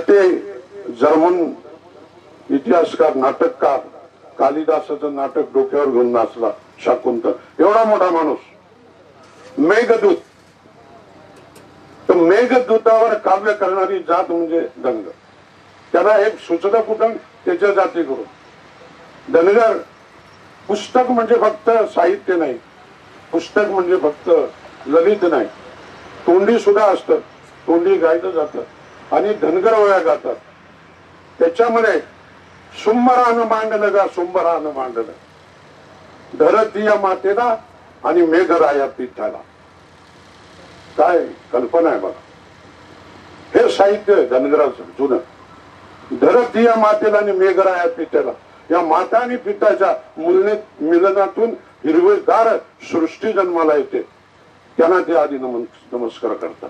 ते जर्मन इतिहासकार नाटककार कालिदासाचं नाटक डोक्यावर घेऊन नाचला शाकुंतल, एवढा मोठा माणूस. मेघदूत, तर मेघदूतावर काव्य करणारी जात म्हणजे धनगर. त्याला एक सुचलं कुठं त्याच्या जातीकडून. धनगर पुस्तक म्हणजे फक्त साहित्य नाही, पुस्तक म्हणजे फक्त ललित नाही, तोंडी सुद्धा असतं, तोंडी गायलं जातं आणि धनगर वया गातात. त्याच्यामध्ये सुंबरानं मांडलं गा, सुंबरानं मांडलं धरती या मातेला आणि मेघराया पिठाला. काय कल्पना आहे बघा. हे साहित्य धनगराचं जुनं. धरती या मातेला आणि मेघराया पिठाला, या माता आणि पिताच्या मिलनातून हिरवेगार सृष्टी जन्माला येते. त्यांना ते आधी नमस्कार करतात.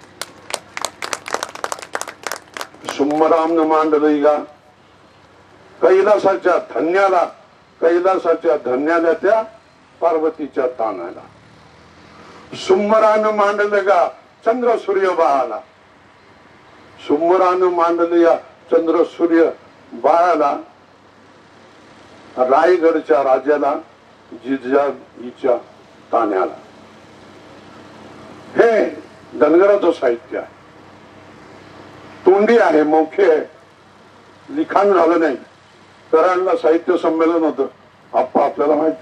सुंबरामनं मांडलं गा कैलासाच्या धन्याला, कैलासाच्या धन्याला त्या पार्वतीच्या तानाला. सुंबरानं मांडलं गा चंद्र सूर्य बाळाला, सुंबरानं मांडलं या चंद्र सूर्य बाळाला, रायगडच्या राजाला जिजाईच्या तान्याला. हे धनगराचं साहित्य आहे. तोंडी आहे, मौखे आहे, लिखाण झालं नाही. कराडला साहित्य संमेलन होतं, आपल्याला माहिती.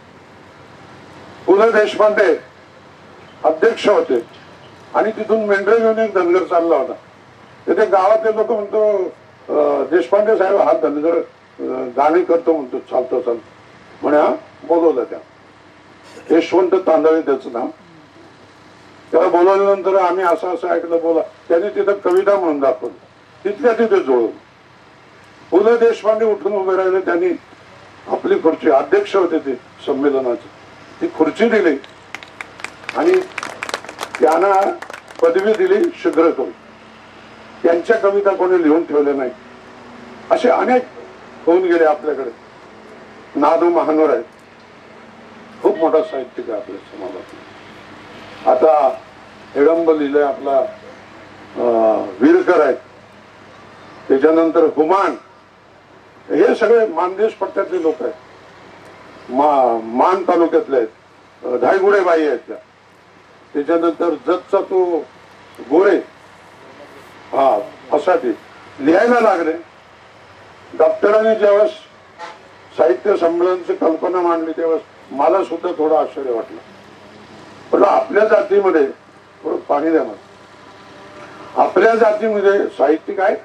पु ल देशपांडे अध्यक्ष होते आणि तिथून मेंढरे घेऊन एक धनगर चालला होता. तिथे गावातले लोक म्हणतो देशपांडे साहेब हा धनगर गाणी करतो म्हणतो, चालतो चालतो म्हणे. हा बोलवलं त्या यशवंत तांदळे त्याचं नाव. त्याला बोलवल्यानंतर आम्ही असं असं ऐकलं, बोला. त्याने तिथं कविता म्हणून दाखवली, तिथल्या तिथे जोडून. पु ल देशपांडे उठून उभे राहिले. त्यांनी आपली खुर्ची, अध्यक्ष होते ते संमेलनाचे, ती खुर्ची दिली आणि त्यांना पदवी दिली शीघ्र करून. त्यांच्या कविता कोणी लिहून ठेवल्या नाही. असे अनेक होऊन गेले आपल्याकडे. नादू महानोर आहेत, खूप मोठा साहित्यिक आहे आपल्या समाजात. आता हेडंब लिहिलंय आपला वीरकर आहेत. त्याच्यानंतर हुमान, हे सगळे मानदेश पट्ट्यातले लोक आहेत. मान तालुक्यातले आहेत. धायगुडे बाई आहेत त्या. त्याच्यानंतर जतचा तो गोरे, हा असा ते लिहायला लागले. डॉक्टरांनी जेव्हा साहित्य संमेलनाची कल्पना मांडली तेव्हा मला सुद्धा थोडं आश्चर्य वाटलं. पण आपल्या जातीमध्ये थोडं पाणी द्या मला. आपल्या जातीमध्ये साहित्यिक आहेत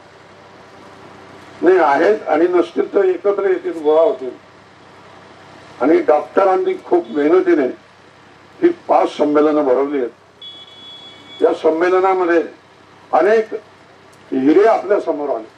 नाही आहेत आणि नसतील तर एकत्र येतील, गोळा होतील. आणि डॉक्टरांनी खूप मेहनतीने ही 5 संमेलनं भरवली आहेत. या संमेलनामध्ये अनेक हिरे आपल्या समोर आले.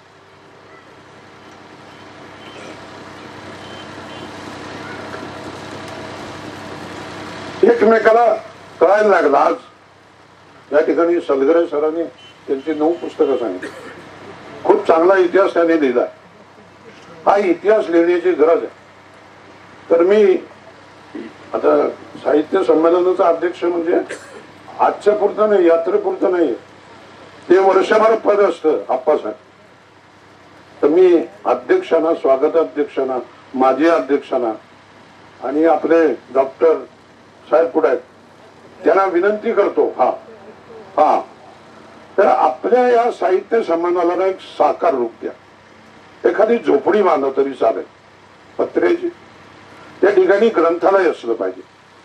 एकमेकाला कळायला लागलं. आज या ठिकाणी सलगरे सरांनी त्यांची 9 पुस्तकं सांगितली. खूप चांगला इतिहास त्यांनी लिहिला. हा इतिहास लिहिण्याची गरज आहे. तर मी आता साहित्य संमेलनाचा अध्यक्ष म्हणजे आजच्या पुरतं नाही, यात्रेपुरतं नाही, ते वर्षभर पद असतं आप्पासाहेब. तर मी अध्यक्षांना, स्वागताध्यक्षांना, माजी अध्यक्षांना आणि आपले डॉक्टर साहेब कुठे आहेत त्यांना विनंती करतो. हा तर आपल्या या साहित्य संमेलनाला एक साकार रूप द्या. एखादी झोपडी बांधा तरी चालेल, पत्र्याची. त्या ठिकाणी ग्रंथालय असलं पाहिजे.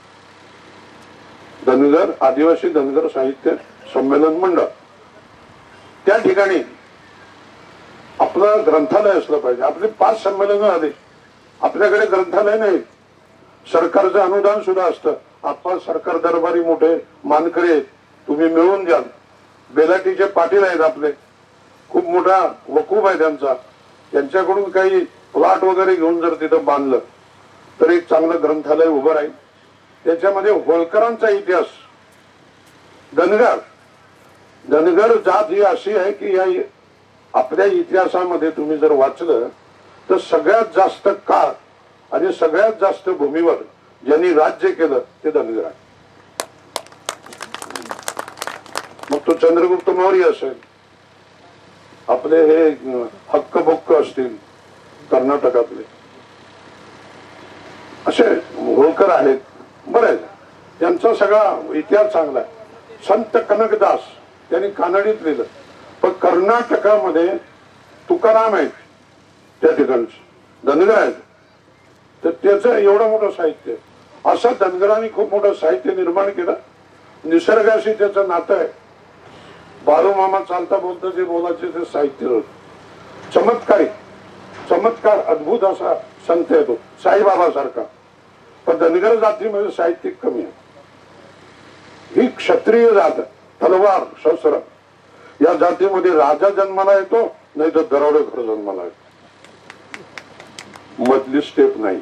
धनगर आदिवासी धनगर साहित्य संमेलन मंडळ, त्या ठिकाणी आपलं ग्रंथालय असलं पाहिजे. आपली 5 संमेलनं आली, आपल्याकडे ग्रंथालय नाही. सरकारचं अनुदान सुद्धा असतं. आपण सरकार दरबारी मोठे मानकरी, तुम्ही मिळवून द्याल. बेलाटीचे पाटील आहेत आपले, खूप मोठा वकूफ आहे त्यांचा. त्यांच्याकडून काही प्लॉट वगैरे घेऊन जर तिथं बांधलं तर एक चांगलं ग्रंथालय उभं राहील. त्याच्यामध्ये होळकरांचा इतिहास, धनगर जात ही अशी आहे की या आपल्या इतिहासामध्ये तुम्ही जर वाचलं तर सगळ्यात जास्त काळ आणि सगळ्यात जास्त भूमीवर ज्यांनी राज्य केलं ते धनगर आहे. मग तो चंद्रगुप्त मौर्य असेल, आपले हे हक्कबुक्क असतील कर्नाटकातले, असे होळकर आहेत बरेच, त्यांचा सगळा इतिहास चांगला आहे. संत कनकदास त्यांनी कानडीत लिहिलं, पण कर्नाटकामध्ये तुकाराम आहेत त्या ठिकाणचे धनगर आहेत, तर त्याचं एवढं मोठं साहित्य. असं धनगरांनी खूप मोठं साहित्य निर्माण केलं. निसर्गाशी त्याचं नातं आहे. बाळू मामा चालता बोलता जे बोलायचे ते साहित्य होत. चमत्कार अद्भुत असा संत येतो साईबाबा सारखा. पण धनगर जातीमध्ये साहित्यिक कमी आहे. ही क्षत्रिय जात, तलवार शस्त्र, या जातीमध्ये राजा जन्माला येतो, नाही तर दरोडेखोर जन्माला येतो. मधली स्टेप नाही.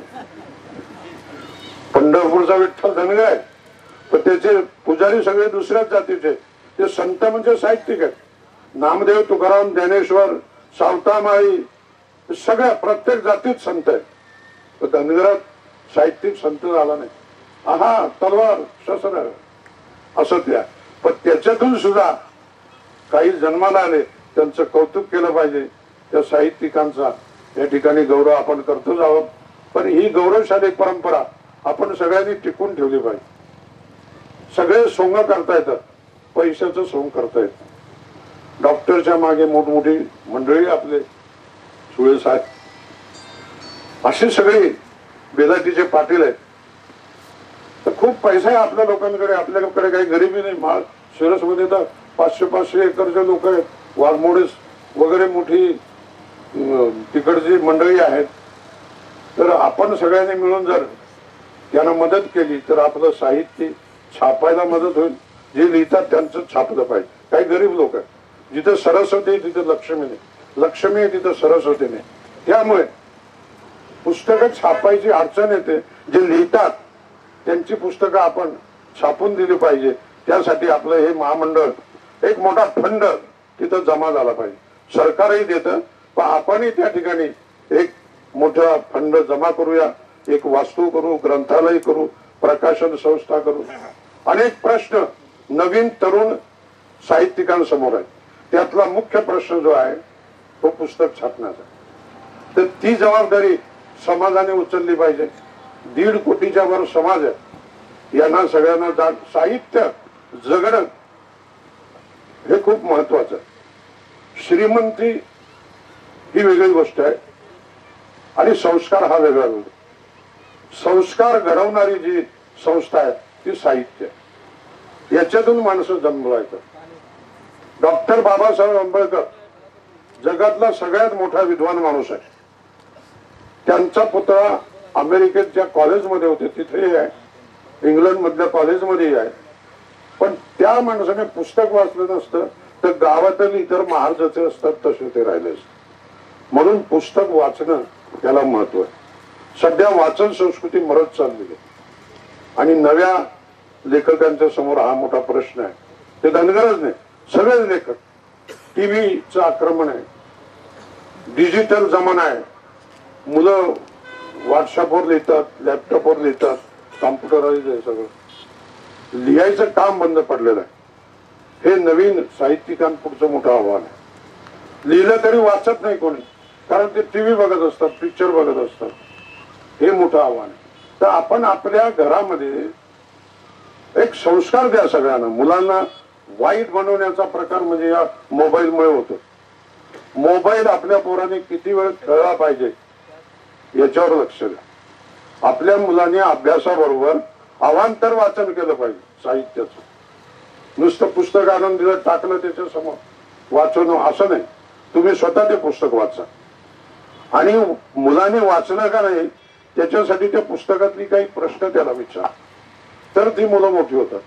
पंढरपूरचा विठ्ठल धनगर आहे, पण त्याचे पुजारी सगळे दुसऱ्याच जातीचे. ते संत म्हणजे साहित्यिक आहेत. नामदेव, तुकाराम, ज्ञानेश्वर, सावतामाळी सगळ्या प्रत्येक जातीत संत आहेत. तर धनगरात साहित्यिक संत झाला नाही. हा तलवार शस्त्र असं त्या, पण त्याच्यातून सुद्धा काही जन्माला आले, त्यांचं कौतुक केलं पाहिजे. त्या साहित्यिकांचा या ठिकाणी गौरव आपण करतोच आहोत. पण ही गौरवशाली परंपरा आपण सगळ्यांनी टिकून ठेवली पाहिजे. सगळे सोंग करता येतात, पैशाचं सोंग करता येतं. डॉक्टरच्या मागे मोठमोठी मंडळी, आपले सुळे साहेब, अशी सगळी बेलाटीचे पाटील आहेत. तर खूप पैसा आहे आपल्या लोकांकडे. आपल्याकडे काही गरिबी नाही. माळ शिरसमध्ये तर 500-500 एकरचे लोक आहेत. वाघमोडे वगैरे मोठी तिकडची मंडळी आहेत. तर आपण सगळ्यांनी मिळून जर त्यांना मदत केली तर आपलं साहित्य छापायला मदत होईल. जे लिहितात त्यांचं छापलं पाहिजे. काही गरीब लोक आहेत, जिथे सरस्वती आहे तिथे लक्ष्मी नाही, लक्ष्मी आहे तिथे सरस्वती नाही. त्यामुळे पुस्तकं छापायची अडचण येते. जे लिहितात त्यांची पुस्तकं आपण छापून दिली पाहिजे. त्यासाठी आपलं हे महामंडळ, एक मोठा फंड तिथं जमा झाला पाहिजे. सरकारही देतं, पण आपणही त्या ठिकाणी एक मोठा फंड जमा करूया. एक वास्तू करू, ग्रंथालय करू, प्रकाशन संस्था करू. अनेक प्रश्न नवीन तरुण साहित्यिकांसमोर आहे. त्यातला मुख्य प्रश्न जो आहे तो पुस्तक छापण्याचा. तर ती जबाबदारी समाजाने उचलली पाहिजे. 1.5 कोटीच्या वर समाज आहे. यांना सगळ्यांना साहित्य जगणं हे खूप महत्वाचं आहे. श्रीमंती ही वेगळी गोष्ट आहे आणि संस्कार हा वेगळा गोष्ट. संस्कार घडवणारी जी संस्था आहे ती साहित्य. याच्यातून माणसं जन्मला येतात. डॉक्टर बाबासाहेब आंबेडकर जगातला सगळ्यात मोठा विद्वान माणूस आहे. त्यांचा पुतळा अमेरिकेत ज्या कॉलेजमध्ये होते तिथे आहे, इंग्लंड मधल्या कॉलेजमध्येही आहे. पण त्या माणसाने पुस्तक वाचलं नसतं तर गावातील इतर महाराजाचे असतात तसे ते राहिले असते. म्हणून पुस्तक वाचणं त्याला महत्व आहे. सध्या वाचन संस्कृती मरत चालली आहे आणि नव्या लेखकांच्या समोर हा मोठा प्रश्न आहे. ते धनगरच नाही, सगळेच लेखक. टीव्हीचं आक्रमण आहे, डिजिटल जमाना आहे. मुलं व्हॉट्सअपवर लिहितात, लॅपटॉपवर लिहितात, कॉम्प्युटराइज आहे सगळं. लिहायचं काम बंद पडलेलं आहे. हे नवीन साहित्यिकांपुढचं मोठं आव्हान आहे. लिहिलं तरी वाचत नाही कोणी, कारण ते टीव्ही बघत असतात, पिक्चर बघत असतात. हे मोठं आव्हान आहे. तर आपण आपल्या घरामध्ये एक संस्कार द्या सगळ्यांना. मुलांना वाईट बनवण्याचा प्रकार म्हणजे या मोबाईलमुळे होतो. मोबाईल आपल्या पोराने किती वेळ खेळला पाहिजे याच्यावर लक्ष द्या. आपल्या मुलांनी अभ्यासाबरोबर अवांतर वाचन केलं पाहिजे साहित्याचं. नुसतं पुस्तक आणून दिलं, टाकलं त्याच्या समोर वाचणं असं नाही. तुम्ही स्वतः ते पुस्तक वाचा आणि मुलांनी वाचलं का नाही त्याच्यासाठी त्या पुस्तकातली काही प्रश्न त्याला विचार, तर ती मुलं मोठी होतात.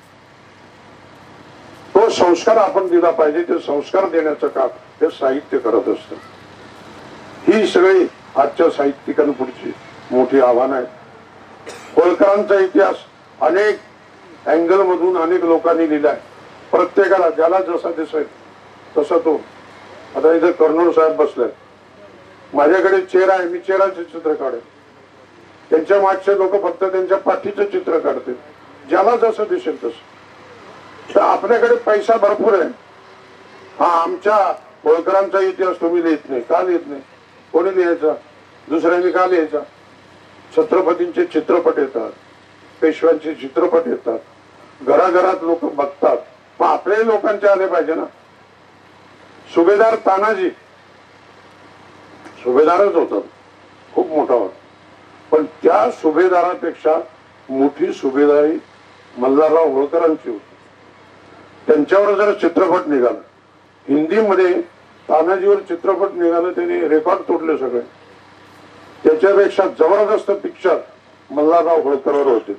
तो संस्कार आपण दिला पाहिजे. ते संस्कार देण्याचं काम हे साहित्य करत असतं. ही सगळी आजच्या साहित्यिकांपुढची मोठी आव्हान आहे. होळकरांचा इतिहास अनेक अँगल मधून अनेक लोकांनी लिहिलाय. प्रत्येकाला ज्याला जसा दिसेल तसा तो. आता इथे कर्नूल साहेब बसले, माझ्याकडे चेहरा आहे, मी चेहऱ्याचे चित्र काढेल. त्यांच्या मागचे लोक फक्त त्यांच्या पाठीचं चित्र काढतील, ज्याला जसं दिसेल तसं. तर आपल्याकडे पैसा भरपूर आहे. हा आमच्या होळकरांचा इतिहास तुम्ही लिहित नाही, का लिहित नाही? कोणी लिहायचा? दुसऱ्यांनी का लिहायचा? छत्रपतींचे चित्रपट येतात, पेशव्यांचे चित्रपट येतात, घराघरात लोक बघतात, मग आपल्याही लोकांचे आले पाहिजे ना. सुभेदार तानाजी सुभेदारच होता, खूप मोठा होता, पण त्या सुभेदारापेक्षा मोठी सुभेदारी मल्हारराव होळकरांची होती. त्यांच्यावर जर चित्रपट निघाला, हिंदीमध्ये तानाजीवर चित्रपट निघाला, त्यांनी रेकॉर्ड तोडले सगळे. त्याच्यापेक्षा जबरदस्त पिक्चर मल्हारराव होळकरवर होते.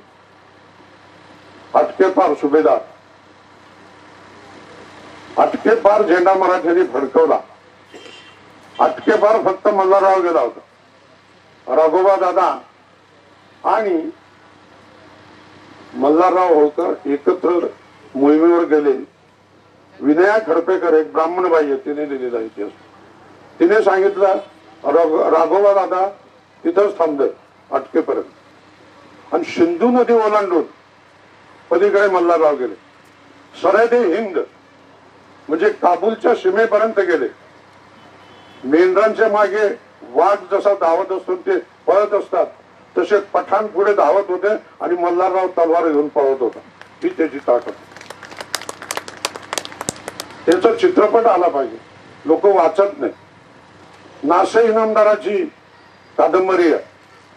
अटके पार सुभेदार, अटके पार झेंडा मराठ्यांनी फडकवला. अटके पार फक्त मल्हारराव गेला होता. राघोबा दादा आणि मल्हारराव होळकर एकत्र मोहिमेवर गेले. विनया खडपेकर एक ब्राह्मण बाई आहे, तिने लिहिलेला इतिहास. तिने सांगितलं राघोबा दादा तिथंच थांबले अटकेपर्यंत, आणि सिंधू नदी ओलांडून पलीकडे मल्हारराव गेले. सरहदे हिंद म्हणजे काबूलच्या सीमेपर्यंत गेले. मेंढरांच्या मागे वाघ जसा धावत असतो ते पळत असतात, तसे पठाण पुढे धावत होते आणि मल्हारराव तलवार घेऊन पळत होता. ही त्याची ताकद. त्याचा चित्रपट आला पाहिजे, लोक वाचत नाही. नासे इनामदाराची कादंबरी आहे,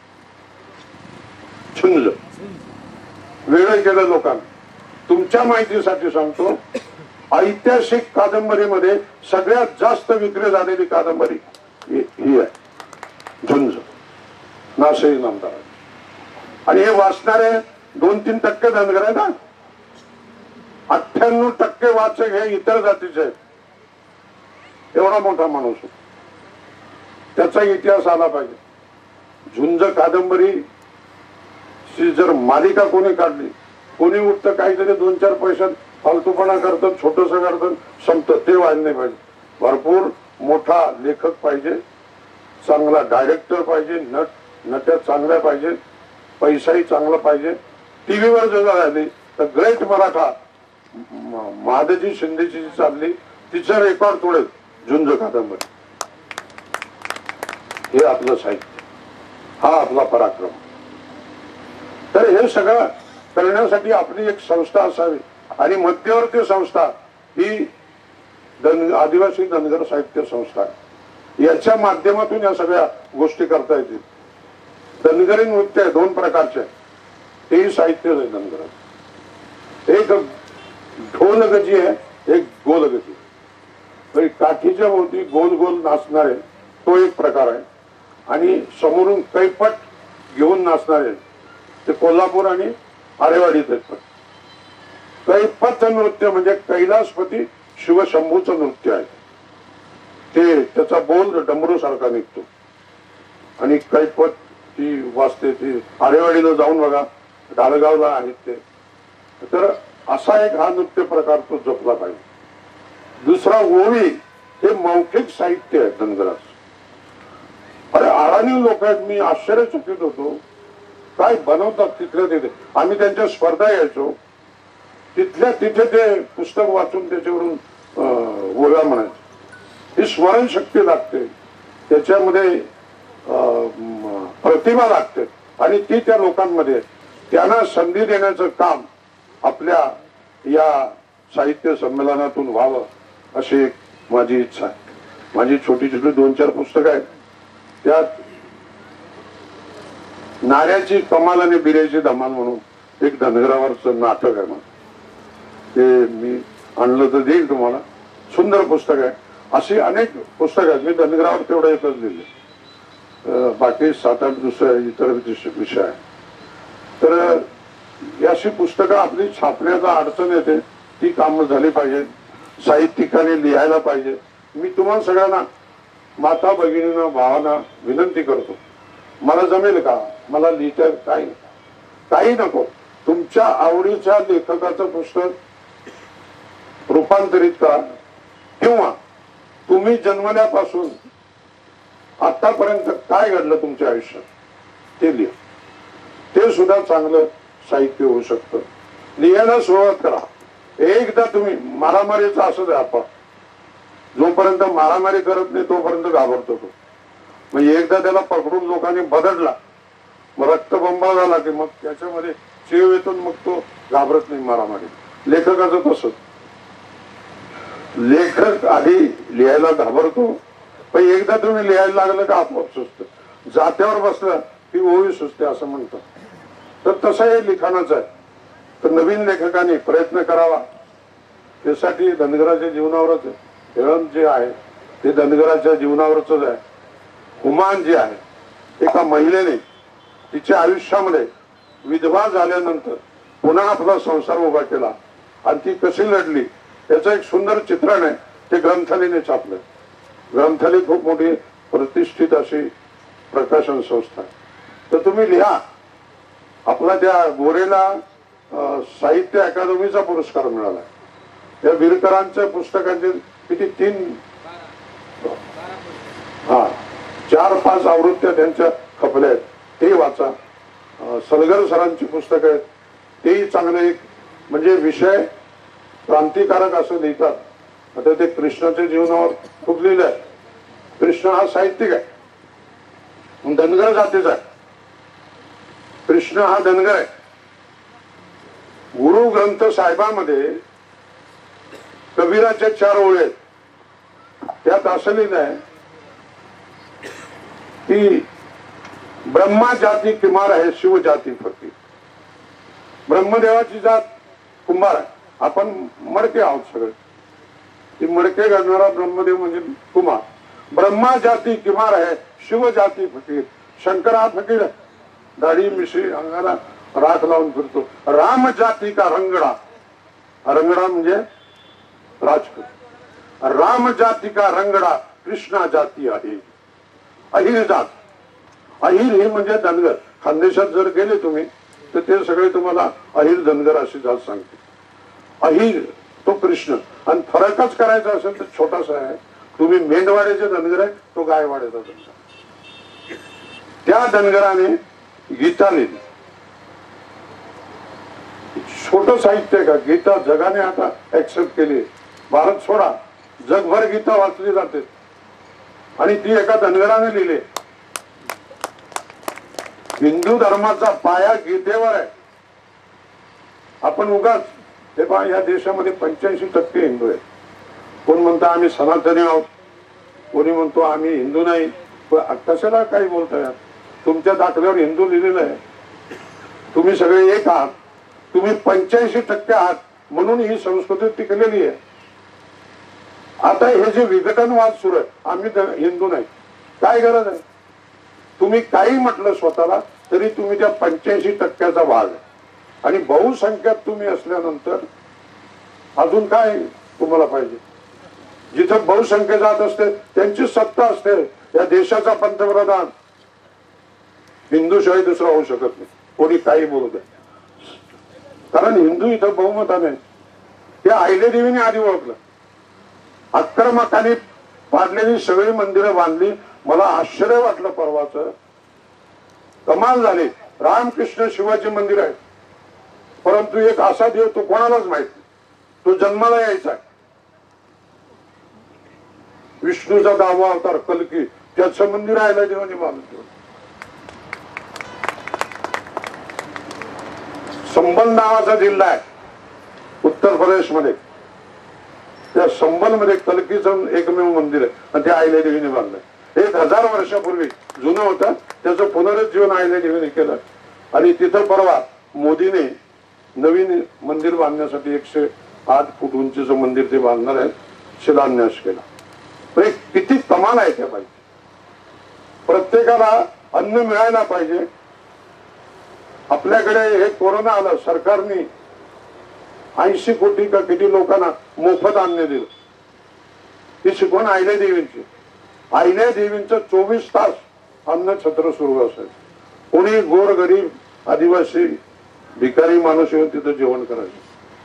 झुंज, वेळ केलं लोकांना. तुमच्या माहितीसाठी सांगतो, ऐतिहासिक कादंबरीमध्ये सगळ्यात जास्त विक्री झालेली कादंबरी ही आहे, झुंज, नासे इनामदार. आणि हे वाचणारे 2-3% धनगर आहे ना, 98% वाचक हे इतर जातीचे आहेत. एवढा मोठा माणूस होता, त्याचा इतिहास आला पाहिजे. झुंज कादंबरी जर मालिका कोणी काढली, कोणी उठतं काहीतरी 2-4 पैशात फालतूपणा करतात, छोटस करतात, संपतं. ते व्हायला नाही पाहिजे. भरपूर मोठा लेखक पाहिजे, चांगला डायरेक्टर पाहिजे, नट्या चांगल्या पाहिजे, पैसाही चांगला पाहिजे. टीव्हीवर जर आली तर ग्रेट मराठा महादजी शिंदेची जी चालली तिचं रेकॉर्ड तोडेल झुंज कादंबरी. हे आपलं साहित्य, हा आपला पराक्रम. तर हे सगळं करण्यासाठी आपली एक संस्था असावी, आणि मध्यवर्ती संस्था ही आदिवासी धनगर साहित्य संस्था आहे. याच्या माध्यमातून या सगळ्या गोष्टी करता येतील. धनगरी नृत्य आहे 2 प्रकारचे, तेही साहित्य आहे धनगरात. एक ढोलगजी आहे, एक गोलगजी. काठीच्या भोवती गोल गोल नाचणारे तो एक प्रकार आहे, आणि समोरून कैपट घेऊन नाचणारे ते कोल्हापूर आणि आरेवाडीत आहेत. कैपत नृत्य म्हणजे कैलासपती शिवशंभूचं नृत्य आहे. ते त्याचा बोल डमरू सारखा निघतो, आणि कैपत ती वाजते. ती आरेवाडीला जाऊन बघा, ढालगावला आहेत ते. तर असा एक हा नृत्य प्रकार तो जपला पाहिजे. दुसरा ओवी, हे मौखिक साहित्य आहे धनगराचं. अरे अडाणी लोक आहेत, मी आश्चर्यचकित होतो काय बनवतात तिथल्या तिथे. आम्ही त्यांच्या स्पर्धा यायचो, तिथल्या तिथे ते पुस्तक वाचून त्याच्यावरून ओव्या म्हणायचं. ही स्मरणशक्ती लागते, त्याच्यामध्ये प्रतिभा लागते, आणि ती त्या लोकांमध्ये त्यांना संधी देण्याचं काम आपल्या या साहित्य संमेलनातून व्हावं अशी एक माझी इच्छा आहे. माझी छोटी छोटी 2-4 पुस्तकं आहेत. त्यात नाऱ्याची कमाल आणि बिऱ्याची धमाल म्हणून एक धनगरावरचं नाटक आहे. ते मी आणलं तर देईल तुम्हाला. सुंदर पुस्तक आहे. अशी अनेक पुस्तकं आहेत. मी धनगरावर तेवढं एकच लिहिले, बाकी 7-8 दुसरे इतर विषय आहे. तर अशी पुस्तकं आपली छापण्याचा अडचण येते, ती कामं झाली पाहिजे. साहित्यिकांनी लिहायला पाहिजे. मी तुम्हाला सगळ्यांना, माता भगिनींना, भावांना विनंती करतो, मला जमेल का, मला लिहिता काही नको, तुमच्या आवडीच्या लेखकाचं पुस्तक रूपांतरित करा, किंवा तुम्ही जन्मल्यापासून आतापर्यंत काय घडलं तुमच्या आयुष्यात ते लिहा. ते सुद्धा चांगलं साहित्य होऊ शकतं. लिहायला सुरुवात करा. एकदा तुम्ही मारामारीचं असं द्या, आपण जोपर्यंत मारामारी करत नाही तोपर्यंत घाबरतो तो. मग एकदा त्याला पकडून लोकांनी बदडला, मग रक्तबंबाळ झाला की मग त्याच्यामध्ये चेव येतो, मग तो घाबरत नाही मारामारी. लेखकाचं तसंच, लेखक आधी लिहायला घाबरतो, पण एकदा तुम्ही लिहायला लागलं का आपोआप सुचतं. जात्यावर बसलं की ओळी सुचते असं म्हणतात. तर तसं हे लिखाणाचं आहे. तर नवीन लेखकाने प्रयत्न करावा. त्यासाठी धनगराच्या जीवनावरच आहे. हेळण जे आहे ते धनगराच्या जीवनावरच आहे. हुमायून जे आहे, एका महिलेने तिच्या आयुष्यामध्ये विधवा झाल्यानंतर पुन्हा आपला संसार उभा केला आणि ती कशी लढली याचं एक सुंदर चित्रण आहे. ते ग्रंथालीने छापलं. ग्रंथाली खूप मोठी प्रतिष्ठित अशी प्रकाशन संस्था आहे. तर तुम्ही लिहा. आपला त्या गोरेला साहित्य अकादमीचा पुरस्कार मिळाला. या विरकरांच्या पुस्तकांचे किती 4-5 आवृत्त्या त्यांच्या खपल्या आहेत, ते वाचा. सलगर सरांची पुस्तकं आहेत, तेही चांगले. एक म्हणजे विषय क्रांतिकारक असं लिहितात. आता ते कृष्णाच्या जीवनावर खूप लिहिलं आहे. कृष्ण हा साहित्यिक आहे, धनगर जातीचा आहे. कृष्ण हा धनगर आहे. गुरु ग्रंथ साहेबांमध्ये कबीराच्या 4 ओळी आहेत. त्यात असं लिहिलं आहे की ब्रह्मा जाती कुमार आहे, शिव जाती फकीर. ब्रह्मदेवाची जात कुंभार आहे, आपण मडके आहोत सगळे. ती मडके घालणारा ब्रह्मदेव म्हणजे कुमार. ब्रह्मा जाती कुमार आहे, शिव जाती फकीर. शंकर हा फकीर आहे, दाढी मिशी अंगाला राख लावून फिरतो. राम जाती का रंगडा, रंगडा म्हणजे राजपूत. राम जाती का रंगडा, कृष्णा जाती आहे. अहिर जात, अहिर हे म्हणजे धनगर. खानदेशात जर गेले तुम्ही तर ते सगळे तुम्हाला अहिर धनगर अशी जात सांगते. अहिर तो कृष्ण. आणि फरकच करायचा असेल तर छोटासा आहे. तुम्ही मेंढवाड्याचे धनगर आहे, तो गायवाड्याचा धनगर. त्या धनगराने गीता लिहिली. छोट साहित्य आहे का? गीता जगाने आता ऍक्सेप्ट केली. भारत सोडा, जगभर गीता वाचली जाते आणि ती एका धनगराने लिहिली. हिंदू धर्माचा पाया गीतेवर आहे. आपण उगाच हे पहा, या देशामध्ये 85% हिंदू आहेत. कोण म्हणतो आम्ही सनातनी आहोत, कोणी म्हणतो आम्ही हिंदू नाही. कशाला काही बोलताय? तुमच्या दाखल्यावर हिंदू लिहिलेलं आहे. तुम्ही सगळे एक आहात. तुम्ही 85% आहात म्हणून ही संस्कृती टिकलेली आहे. आता हे जे विघटनवाद सुरू आहे, आम्ही हिंदू नाही, काय गरज आहे? तुम्ही काही म्हटलं स्वतःला तरी तुम्ही त्या 85%चा भाग आहे. आणि बहुसंख्यात तुम्ही असल्यानंतर अजून काय तुम्हाला पाहिजे? जिथं बहुसंख्या जात असते त्यांची सत्ता असते. या देशाचा पंतप्रधान हिंदूशिवाय दुसरा होऊ शकत नाही. कोणी काही बोलू द्या, कारण हिंदू इथं बहुमताने. त्या अहिल्यादेवीने आधी ओळखलं. आक्रमकाने पाडलेली सगळी मंदिरं बांधली. मला आश्चर्य वाटलं परवाच, कमाल झाली. रामकृष्ण शिवाचे मंदिर आहे, परंतु एक असा देव तो कोणालाच माहित नाही. तो जन्माला यायचा आहे. विष्णूचा 10वा अवतार कल्की, त्याचं मंदिर आहे देवाने बांधलं. संबल नावाचा जिल्हा आहे उत्तर प्रदेशमध्ये. त्या संबल मध्ये कल्कीचं एकमेव मंदिर आहे आणि ते अहिल्यादेवीने बांधलंय. 1000 वर्षापूर्वी जुनं होतं, त्याचं पुनरुज्जीवन अहिल्यादेवीने केलं. आणि तिथं परवा मोदीने नवीन मंदिर बांधण्यासाठी 108 फूट उंचीचं मंदिर ते बांधणार आहेत, शिलान्यास केला. पण किती कमाल आहे त्या पाहिजे. प्रत्येकाला अन्न मिळायला पाहिजे. आपल्याकडे हे कोरोना आलं, सरकारने 80 कोटी का किती लोकांना मोफत अन्न दिलं. ही शिकवण अहिल्यादेवींची. अहिल्यादेवींचं 24 तास अन्न छत्र सुरू असायचं. कोणी गोर गरीब आदिवासी भिकारी माणूस येऊन तिथं जेवण करायचं.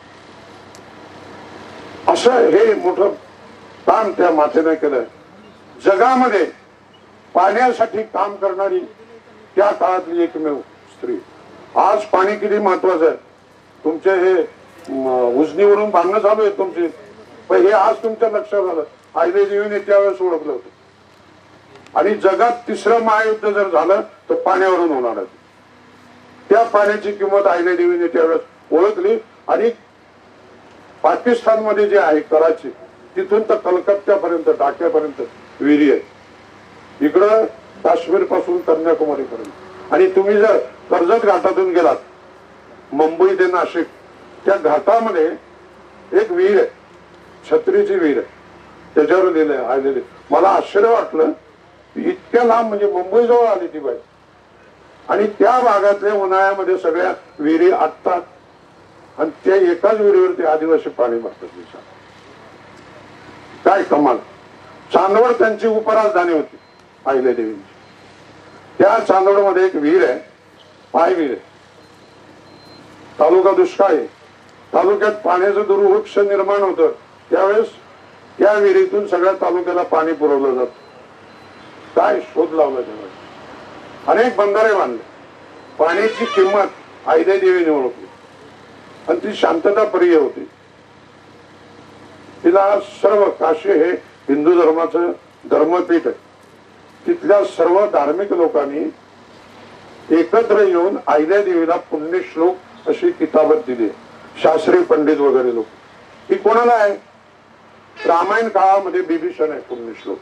असं हे मोठं काम त्या मातेने केलंय. जगामध्ये पाण्यासाठी काम करणारी त्या काळातली एकमेव स्त्री. आज पाणी किती महत्वाचं आहे. तुमचे हे उजनीवरून बांधणं चालू आहे तुमची पण हे आज तुमच्या लक्षात आलं. अहिल्यादेवीने त्यावेळेस ओळखलं होतं. आणि जगात तिसरं महायुद्ध जर झालं तर पाण्यावरून होणार. त्या पाण्याची किंमत अहिल्यादेवीने त्यावेळेस ओळखली. आणि पाकिस्तानमध्ये जे आहे कराची, तिथून तर कलकत्त्यापर्यंत ढाक्यापर्यंत विहिरी आहे. इकडं काश्मीर पासून कन्याकुमारी पर्यंत. आणि तुम्ही जर कर्जत घाटातून गेलात मुंबई ते नाशिक, त्या घाटामध्ये एक विहीर आहे, छत्रीची विहीर आहे, त्याच्यावर लिहिलंय आलेले. मला आश्चर्य वाटलं इतक्या लांब, म्हणजे मुंबई जवळ आली ती बाई. आणि त्या भागातल्या उन्हाळ्यामध्ये सगळ्या विहिरी आटतात आणि त्या एकाच विहिरीवरती आदिवासी पाणी भरतात. काय कमाल. चांदवड त्यांची उपराजधानी होती अहिल्यादेवींची. त्या चांदवडमध्ये एक विहीर आहे, पाय विहीर आहे. तालुका दुष्काळ आहे. तालुक्यात पाण्याचं दुर्भिक्ष निर्माण होतं. त्यावेळेस त्या विहिरीतून सगळ्या तालुक्याला पाणी पुरवलं जात. काय शोध लावला त्यावेळेस. अनेक बंधारे बांधले. पाण्याची किंमत अहिल्यादेवीने ओळखली आणि ती शांतता प्रिय होती. तिला सर्व, काशी हे हिंदू धर्माचं धर्मपीठ आहे. तिथल्या सर्व धार्मिक लोकांनी एकत्र येऊन अहिल्यादेवीला पुण्यश्लोक अशी किताबत दिली. शास्त्री पंडित वगैरे लोक. ही कोणाला आहे? रामायण काळामध्ये बिभीषण आहे पुण्यश्लोक,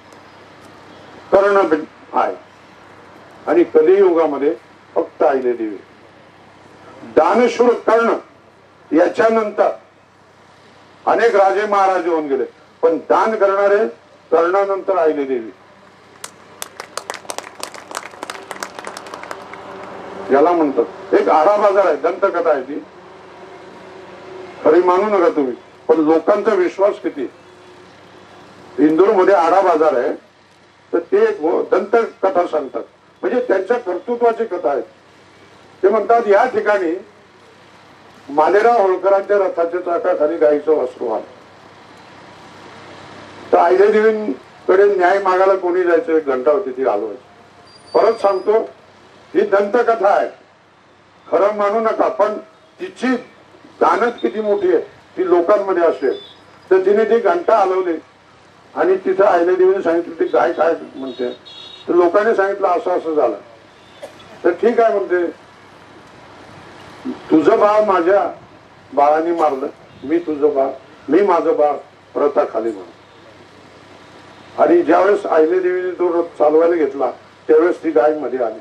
कर्ण आहे. आणि कलियुगामध्ये फक्त अहिल्यादेवी. दानशूर कर्ण याच्यानंतर अनेक राजे महाराजे होऊन गेले, पण दान करणारे कर्णानंतर अहिल्यादेवी. याला म्हणतात एक आडा बाजार आहे, दंतकथा आहे ती. खरी मानू नका तुम्ही, पण लोकांचा विश्वास किती. इंदूर मध्ये आडा बाजार आहे, तर ते दंतकथा सांगतात. म्हणजे त्यांच्या कर्तृत्वाची कथा आहे. ते म्हणतात या ठिकाणी मालेराव होळकरांच्या रथाच्या चाकाखाली गाईचं वासरू आलं. तर अहिल्यादेवींकडे न्याय मागायला कोणी जायचं, एक घंटा होती ती हलवायची. परत सांगतो, ही दंतकथा आहे, खरं मानू नका, पण तिची दानत किती मोठी आहे ती लोकांमध्ये असेल. तर तिने ती घंटा हलवली आणि तिथं अहिल्यादेवीने सांगितलं ती गाय काय म्हणते. तर लोकांनी सांगितलं असं असं झालं. तर ठीक आहे म्हणते, तुझं बाळ माझ्या बाळाने मारलं, मी तुझं बाळ, मी माझं बाळ रथाखाली म्हणून. आणि ज्यावेळेस अहिल्यादेवीने तो रथ चालवायला घेतला त्यावेळेस ती गाय मध्ये आली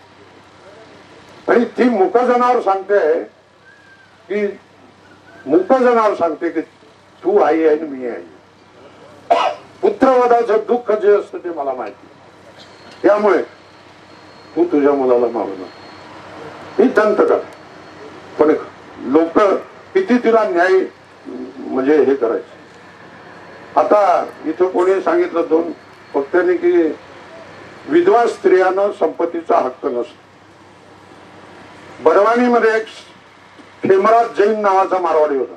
आणि ती मुक जनावर सांगते की, मुक जनावर सांगते की तू आई आहे मी आई. पुत्रवधाचं दुःख जे असतं ते मला माहिती, त्यामुळे तू तुझ्या मुलाला मारू नका. ही दंतकथा. पण लोक किती तिला न्याय म्हणजे हे करायचे. आता इथं कोणी सांगितलं दोन वक्त्यांनी की विधवा स्त्रियांना संपत्तीचा हक्क नसतो. बडवानीमध्ये एक खेमराज जैन नावाचा मारवाडी होता.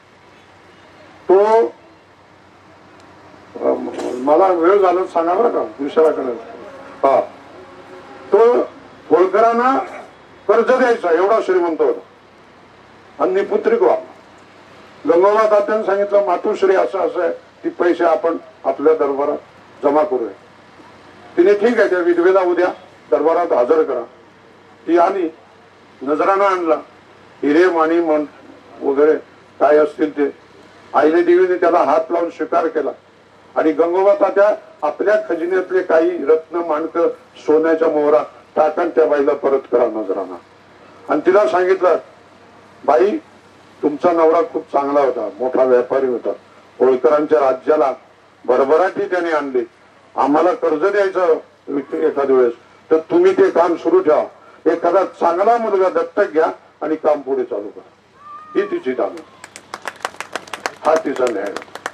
तो मला वेळ झाला सांगा बरं का, विचाराकडे. हा, तो होळकरांना कर्ज द्यायचा एवढा श्रीमंत होता आणि निपुत्रिक व्हा. गंगोबा तात्याने सांगितलं मातुश्री असं असं आहे, ती पैसे आपण आपल्या दरबारात जमा करूया. तिने ठीक आहे त्या विधवेला उद्या दरबारात हजर करा. ती आली, नजराना आणला, हिरे माणी मन वगैरे काय असतील ते. अहिल्यादेवीने त्याला हात लावून स्वीकार केला आणि गंगोबा तात्या आपल्या खजिन्यातले काही रत्न माणक सोन्याच्या मोहरा टाकून त्या बाईला परत करा नजराना. आणि तिला सांगितलं, बाई तुमचा नवरा खूप चांगला होता, मोठा व्यापारी होता, होळकरांच्या राज्याला भरभराटी त्याने आणली, आम्हाला कर्ज द्यायचं एखाद्या वेळेस, तर तुम्ही ते काम सुरू ठेवा, एखादा चांगला मुलगा दत्तक घ्या आणि काम पुढे चालू करा. ही तिची दान, हा तिचा न्याय.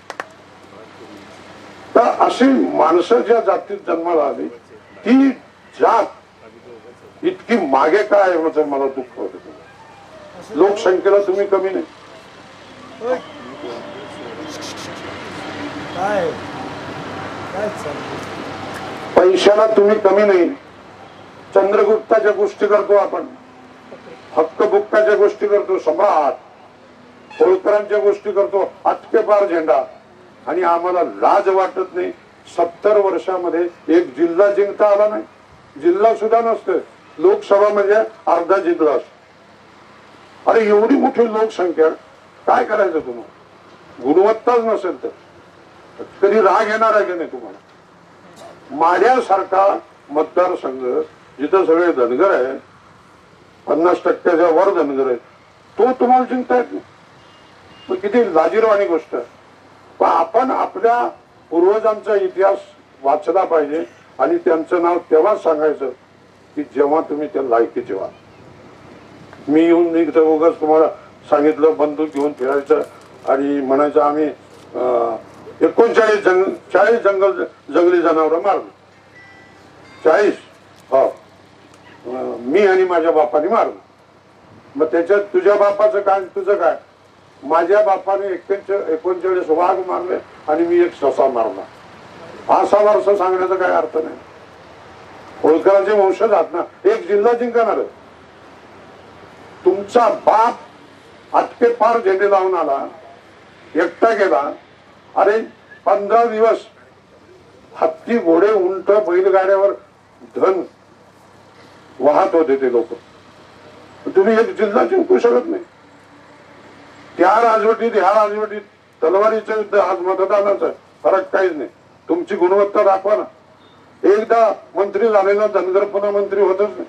तर अशी माणसं ज्या जातीत जन्माला आली ती जात इतकी मागे काय याचं मला दुःख होत. लोकसंख्येला तुम्ही कमी नाही. पैशाला तुम्ही कमी नाही. चंद्रगुप्ताच्या गोष्टी करतो आपण, हक्क बुक्काच्या गोष्टी करतो, सम्राट. होळकरांच्या गोष्टी करतो, अटके पार झेंडा, आणि आम्हाला लाज वाटत नाही. 70 वर्षामध्ये एक जिल्हा जिंकता आला नाही. जिल्हा सुद्धा नसतं, लोकसभा म्हणजे अर्धा जिल्हा असतो. अरे एवढी मोठी लोकसंख्या, काय करायचं तुम्हाला? गुणवत्ताच नसेल तर कधी राग येणार आहे की नाही तुम्हाला? माढ्यासारखा मतदारसंघ जिथं सगळे धनगर आहे, 50% वर धनगर आहे, तो तुम्हाला जिंकता येत नाही. किती लाजिरवाणी गोष्ट आहे. पण आपण आपल्या पूर्वजांचा इतिहास वाचला पाहिजे आणि त्यांचं नाव तेव्हा सांगायचं की जेव्हा तुम्ही त्या लायकीचे व्हा. मी येऊन निघतो उगाच तुम्हाला सांगितलं बंदूक घेऊन फिरायचं आणि म्हणायचं आम्ही 40 जंगली जनावर मारलं. 40 हो मी आणि माझ्या बापाने मारलं. मग त्याच्यात तुझ्या बापाचं काय तुझं काय? माझ्या बापाने 39 वाघ मारले आणि मी एक ससा मारला. असा वारसा सांगण्याचा काय अर्थ नाही. होळकरांचे वंशज आहात ना, एक जिल्हा जिंकणार. तुमचा बाप अटके पार झेंडे लावून आला, एकटा गेला. अरे 15 दिवस हत्ती घोडे उंट बैलगाड्यावर धन वाहत होते ते लोक. तुम्ही एक जिल्हा जिंकू शकत नाही. त्या राजवटीत ह्या राजवटीत तलवारीचं युद्ध, आज मतदानाचं फरक काहीच नाही. तुमची गुणवत्ता दाखवा ना. एकदा मंत्री झालेला धनगर पुन्हा मंत्री होतच नाही.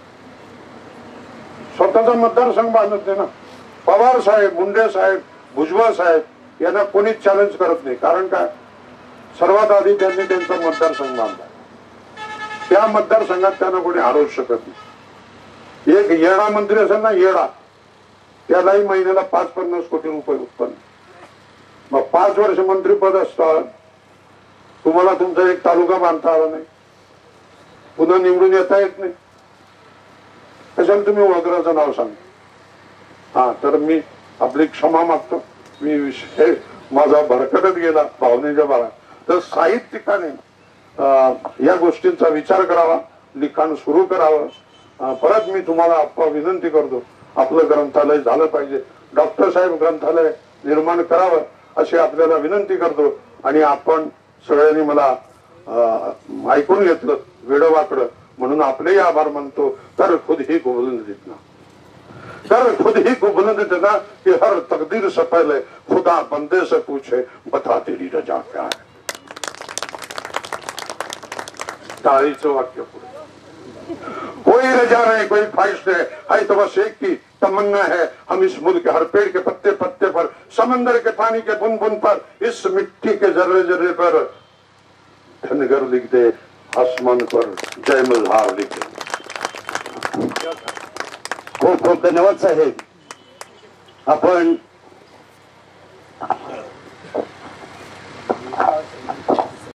स्वतःचा मतदारसंघ बांधत नाही ना. पवार साहेब, मुंडे साहेब, भुजबळ साहेब यांना कोणीच चॅलेंज करत नाही. कारण काय? सर्वात आधी त्यांनी त्यांचा मतदारसंघ बांधला. त्या मतदारसंघात त्यांना कोणी हरवू शकत नाही. एक येडा मंत्री असेल ना, येडा, त्यालाही महिन्याला 50 कोटी रुपये उत्पन्न. मग 5 वर्ष मंत्रीपद असतात, तुम्हाला तुमचा एक तालुका बांधता आला नाही, पुन्हा निवडून येता येत नाही. कशाला तुम्ही होळकरांचं नाव सांगा? हा, तर मी आपली क्षमा मागतो. मी विषय माझा भरकटत गेला भावनेच्या बाळा. तर साहित्यिकाने या गोष्टींचा विचार करावा, लिखाण सुरू करावं. परत मी तुम्हाला विनंती करतो, आपलं ग्रंथालय झालं पाहिजे. डॉक्टर साहेब ग्रंथालय निर्माण करावं अशी आपल्याला विनंती करतो. आणि आपण सगळ्यांनी मला ऐकून घेतलं वेडवाकडं, म्हणून आपलेही आभार मानतो. तर खुद ही को बुलंद जितना, कर खुद ही को बुलंद जितना कि हर तकदीर से पहले खुदा बंदे से पूछे बता तेरी रजा क्या है. टाळीचं वाक्य पुढे. कोई रजा नहीं, कोई ख्वाहिश नहीं है तो बस एक की तमन्ना है, हम इस मुल्क के हर पेड़ के पत्ते पत्ते पर, समंदर के पानी के बुन बुन पर, इस मिट्टी के जर्रे जर्रे पर धनगर लिख दे, आसमान पर जय मल्हार लिख दे. खूप खूप धन्यवाद साहेब. आपण